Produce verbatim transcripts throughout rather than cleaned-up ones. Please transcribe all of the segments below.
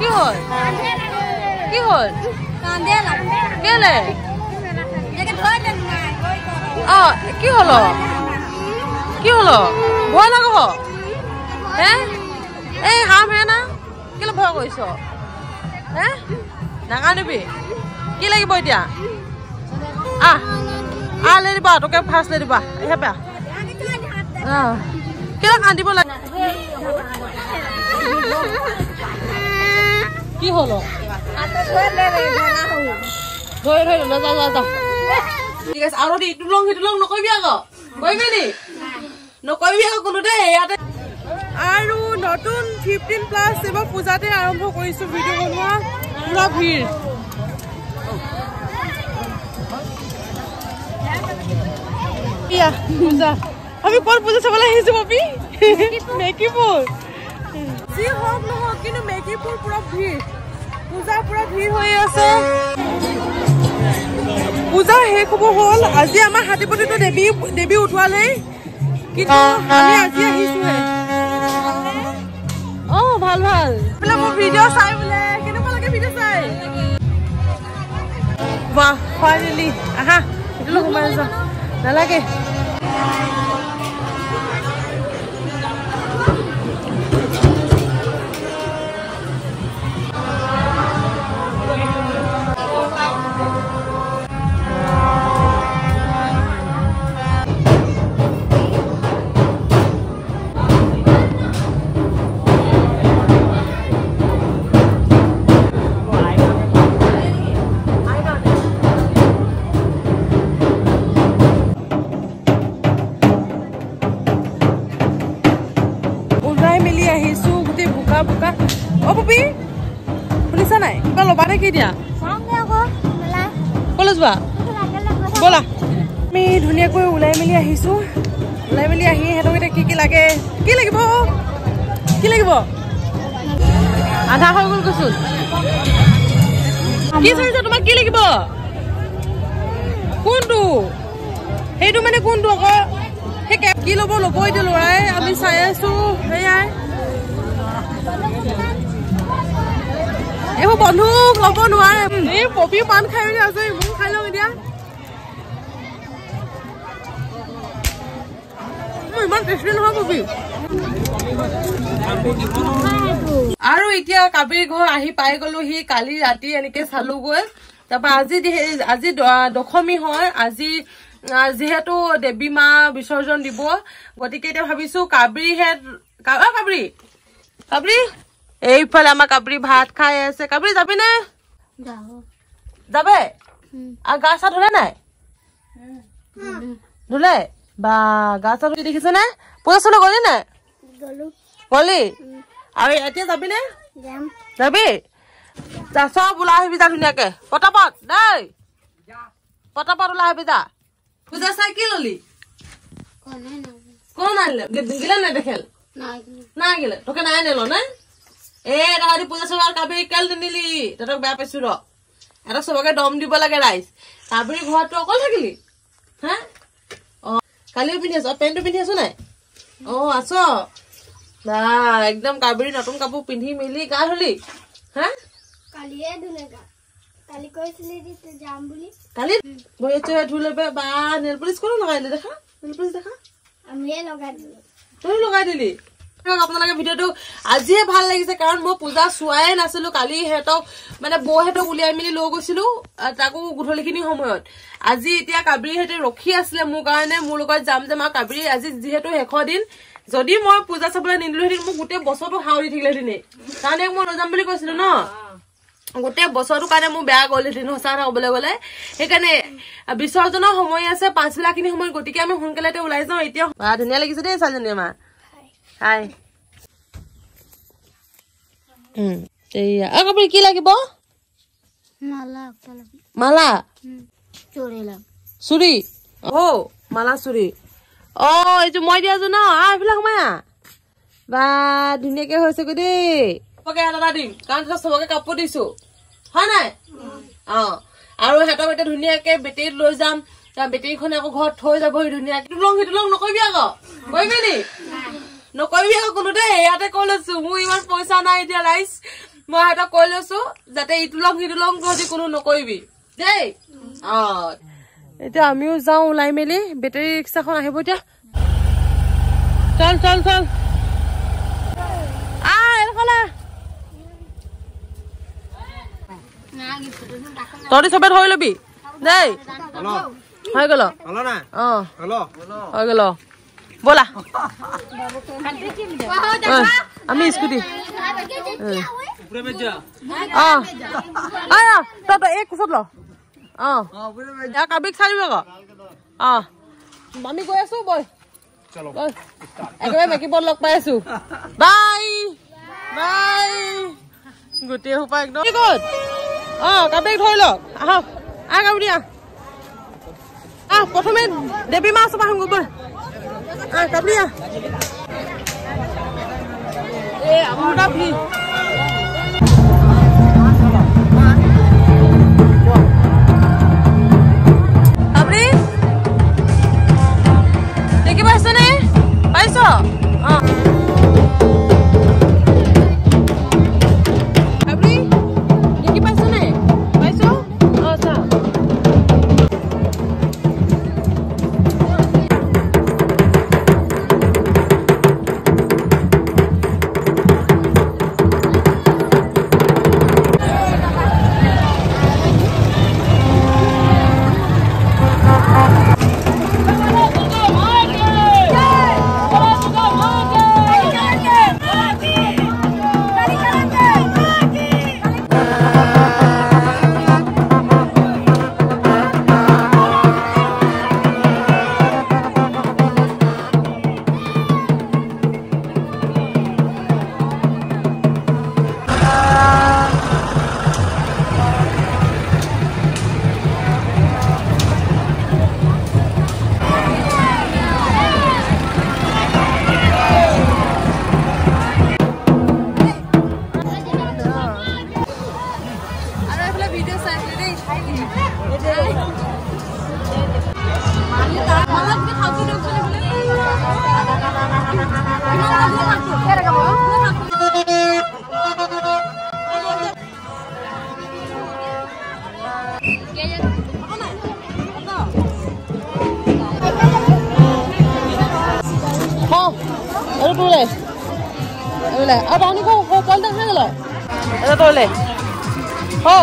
কি হল কি হল কেলে অ কি হলো কি হলো ভয় লাগব হে এই হাম হে না কেলে ভয় কৰিছ হে নাকানিবি কি লাগিব এতিয়া আহ আহ লৈ দিবা তোকে ফাৰ্ষ্ট লৈ দিবা এহে পা আহ কেলে কান্দিব লাগে কি হলো ধৰি ধৰি না যা যা যা ঠিক আছে আৰু ইটো লং সিটো লং নকৰিবি আকৌ কৰিবি নি নকৰিবি আকৌ কোনো দে ইয়াতে আৰু নতুন ফিফটিন প্লাছ এবাৰ পূজাতে আৰম্ভ কৰিছো ভিডিঅ' বনোৱা পুৰা ভিৰ ইয়া পূজা আমি কোন পূজা চাবলৈ আহিছো পপি মেকিপুৰ যি হওক নহওক কিন্তু মেকিপুৰ পুৰা ভিৰ পূজা পুৰা ভিৰ হৈ আছে পূজা শেষ হ'ব হ'ল আজি আমাৰ হাতীপতিটো দেৱী দেৱী উঠোৱালেই কিন্তু আমি আজি আহিছোহে অ ভাল ভাল বোলে মোৰ ভিডিঅ' চাই বোলে কেনেকুৱা লাগে ভিডিঅ' চাই বাহ ফাইনেলি আহা এইটো সোমাই যা নালাগে বলা আমি ধুনীয়াকৈ ওলাই মেলি আহিছো ওলাই মেলি আহি সিহঁতক এতিয়া কি কি লাগে কি লাগিব কি লাগিব আধা হৈ গ'ল কৈছো কি চাইছা তোমাক কি লাগিব কোনটো সেইটো মানে কোনটো আকৌ সেই কি ল'ব ল'ব এতিয়া ল'ৰাই আমি চাই আছো সেয়াই এইবোৰ বন্ধুক ল'ব নোৱাৰে এই পপি পাণ খাই মেলি আছে মোক খাই লওঁ এতিয়া ইমান টেষ্টি নহয় পপি আৰু এতিয়া কাবিৰ ঘৰ আহি পাই গলো সি কালি ৰাতি এনেকে চালোগৈ তাৰপৰা আজি আজি দশমী হয় আজি যিহেতু দেৱী মা বিসৰ্জন দিব গতিকে এতিয়া ভাবিছো কাবৰিহে কাবৰি কাবৰি এইফালে আমাৰ কাবৰি ভাত খাই আছে কাবৰি যাবি নে যাবে আৰু গা চা ধুলে নাই ধুলে বা গা চা ধুই দেখিছে নে পূজা চলে গলি নাই গলি আৰু এতিয়া যাবি নে যাবি যা চব ওলাই আহিবি যা ধুনীয়াকে পটাপট দেই পটাপট ওলাই আহিবি যা পূজা চাই কি ললি কোন আনিলে গিলে নাই দেখেল নাই গিলে তোকে নাই আনিলো নে এ তাহাঁতি পূজা চবাৰ কাবেৰী কেল নিদিলি তহঁতক বেয়া পাইছো ৰ এহঁতক চবকে দম দিব লাগে ৰাইজ কাবেৰী ঘৰতো অকল থাকিলি হা অ কালিও পিন্ধি আছো পেণ্টটো পিন্ধি আছো নাই অ আছ বা একদম কাবেৰী নতুন কাপোৰ পিন্ধি মেলি গা ধুলি হা কালিয়ে ধুলে গা কালি কৈছিলি যে যাম বুলি কালি ভৰি চুই ধুলে বা নেল পলিশ কোন লগাইলে দেখা নেল পলিশ দেখা আমিয়ে লগাই দিলো তই লগাই দিলি আপোনালোকে ভিডিঅ'টো আজিয়ে ভাল লাগিছে কাৰণ মই পূজা চোৱাই নাছিলো কালি হেতক মানে বৌহেতক উলিয়াই মেলি লৈ গৈছিলো তাকো গধূলিখিনি সময়ত আজি এতিয়া কাবৰি হেতে ৰখি আছিলে মোৰ কাৰণে মোৰ লগত যাম যাম আৰু কাবৰি আজি যিহেতু শেষৰ দিন যদি মই পূজা চাবলৈ নিদিলো হেঁতেন মোক গোটেই বছৰটো হাওৰি থাকিলেহেঁতেন কাৰণে মই নযাম বুলি কৈছিলো ন গোটেই বছৰটোৰ কাৰণে মোৰ বেয়া গ'লহেঁতেন সঁচা কথা ক'বলৈ গ'লে সেইকাৰণে বিসৰ্জনৰ সময় আছে পাঁচবিলাখিনি সময়ত গতিকে আমি সোনকালে ওলাই যাওঁ এতিয়া ধুনীয়া লাগিছে দেই ছোৱালীজনী আমাৰ হাই উম এইয়া আ কাপোৰ কি লাগিব মালা মালা চুৰি লাগ চুৰি অ মালা চুৰি অ এইটো মই দিয়াছো ন আ এইফালে সোমায়া বা ধুনীয়াকে হৈছে গৈ দেই চবকে এটা দিম কাৰণ চবকে কাপোৰ দিছো হয় নাই অ আৰু সিহঁতক এতিয়া ধুনীয়াকে বেটেৰীত লৈ যাম বেটেৰীখনে আকৌ ঘৰত থৈ যাবহি ধুনীয়াকে ইটো লং সিটো লং নকৰিবি আকৌ কৰিবি নি নকৰিবি আকৌ কোনো দেই ইয়াতে কৈ লৈছো মোৰ ইমান পইচা নাই এতিয়া ৰাইজ মই সিহঁতক কৈ লৈছো যাতে ইটো লং সিটো লং তহঁতি কোনো নকৰিবি দেই। অ এতিয়া আমিও যাওঁ ওলাই মেলি, বেটেৰী ৰিক্সাখন আহিব এতিয়া। চল চল চল তহঁতি চবে ধৰি লবি দেই। হৈ গল অ হৈ গল ব'লা আমি স্কুটি অ তই এই কোচত ল অ কাবিক চাই দিবি আকৌ। অ আমি গৈ আছো বই একেবাৰে মেকিবত লগ পাই আছো। বাই বাই গোটেই সোপা একদম ক'ত অ কাবিক ধৰি লওক আহক আহ কাবুৰি আহ আহ প্ৰথমে দেৱী মা ওচৰ পৰা আহোঁ বৈ আহ কাবুৰি আহ এ আমাৰ ফ্ৰী কাবুৰি দেখি পাইছ নে পাইছ অ अब आने को हो कल तक है गलो ऐसा तो ले हो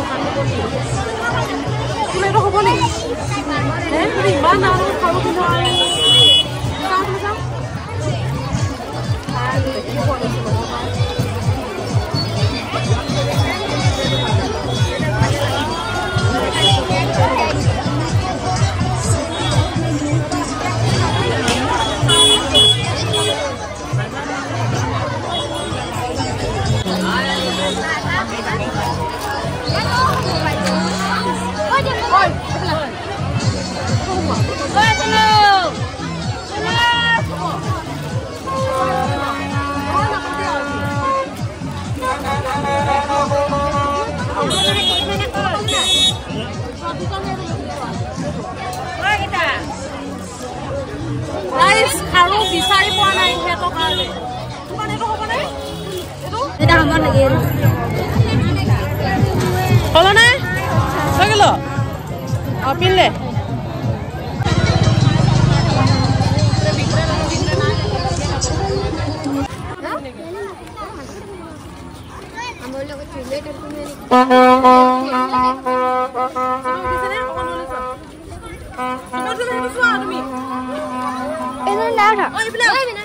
এইটো হ'ব নেকি ইমান ডাঙৰ খাৰু কিন্তু খাৰু বিচাৰি পোৱা নাই সিহঁতৰ কাৰণে তোমাৰ এইটো হ'ব নে এটা হ'ব লাগে হ'ব নে হৈ গ'ল অ পিলে আমাৰ লগত চুলে তুমি এনো না না ওই বলে ওই না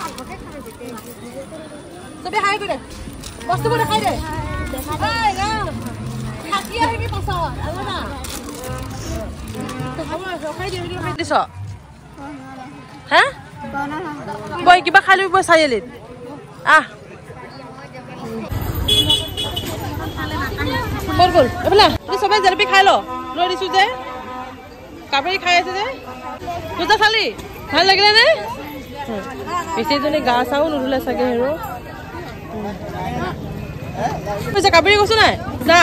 তবে হাই করে বস্তু বলে খাই দে এই না খাকি আহিবি পাছত আলো না তো খাবো খাই দে ভিডিও খাই দিছ হ্যাঁ বই কিবা খালি বই চাইলিত আহ বল বল এবলা তুই সবাই জলপি খাই লো লৈ দিছু যে কাবেৰী খাই আছে যে পূজা চালি ভাল লাগিলে নে বেছি জনে গা চাও নুধুলে চাগে হেৰো পূজা কাবেৰী গৈছো নাই যা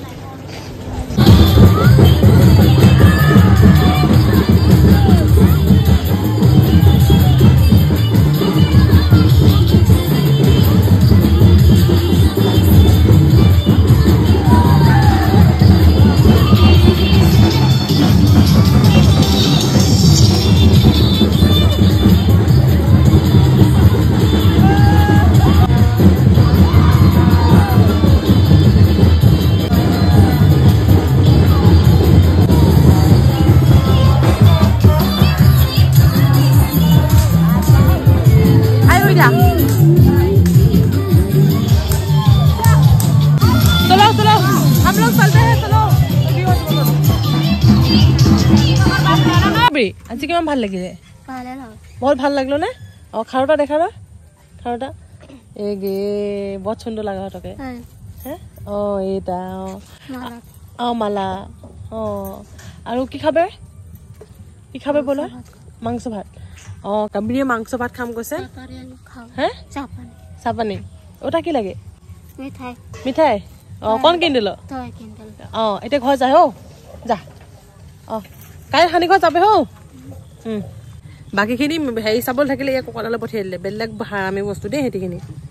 चलो चलो हम लोग चलते हैं चलो আজি কিমান ভাল লাগিলে বহুত ভাল লাগলো নে অ খাৰুটা দেখা না খাৰুটা এই গে বহুত সুন্দৰ লাগা হতকে হে অ এটা অ মালা অ আৰু কি খাবে কি খাবে বলা মাংস ভাত অ কাবিয়ে মাংস ভাত খাম কৈছে হে চাপানি চাপানি ওটা কি লাগে মিঠাই মিঠাই অ কোন কিনিল তই কিনিল অ এটা ঘৰ যায় ও যা অ কাই খানি ঘৰ যাবে হো হুম বাকিখিনি হেৰি চাবল থাকিলে এক কোকালে পঠিয়াই দিলে বেলেগ হাৰামি বস্তু দেই হেতিখিনি